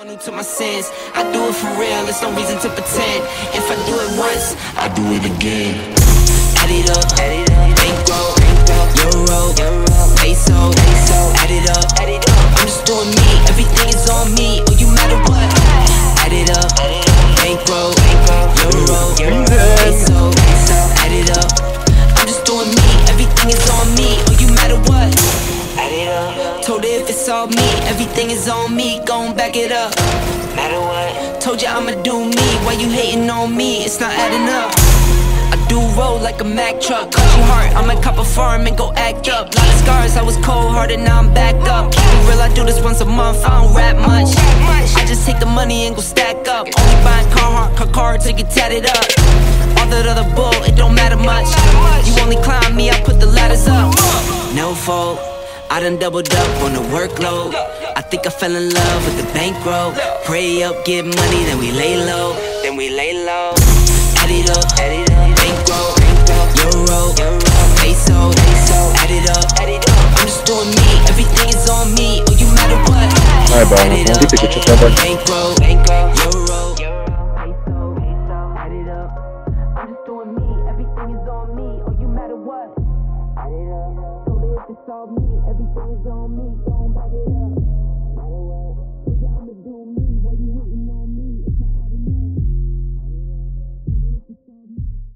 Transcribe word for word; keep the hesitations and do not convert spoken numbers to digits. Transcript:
New to my sense, I do it for real, there's no reason to pretend. If I do it once, I do it again. Add it up, bankroll, euro, peso, add it up. I'm just doing me, everything is on me, oh you matter what. Add it up, bankroll, euro, peso, add it up. I'm just doing me, everything is on me, oh you matter what. Add it up. Told her if it's all me, everything is on me, gon' back it up. Matter what. Told you I'ma do me, why you hating on me? It's not adding up. I do roll like a Mack truck. Cause your heart, I'ma cop a farm and go act up. Lot of scars, I was cold-hearted, now I'm back up. Keep it real, I do this once a month, I don't rap much. I just take the money and go stack up. Only buying Carhartt, car cards to get tatted up. All that other bull, it don't matter much. You only climb me, I put the ladders up. No fault, I done doubled up on the workload. I think I fell in love with the bankroll. Pray up, get money, then we lay low. Then we lay low. Add it up, bankroll, euro, peso, add it up. I'm just doing me, everything is on me, oh you matter what. Hai bang, nanti tiga juta bang. Bankroll, euro, peso, add it up. I'm just doing me, everything is on me, oh you matter what. Add it up. So if it's all me, everything is on me, gon' back it up.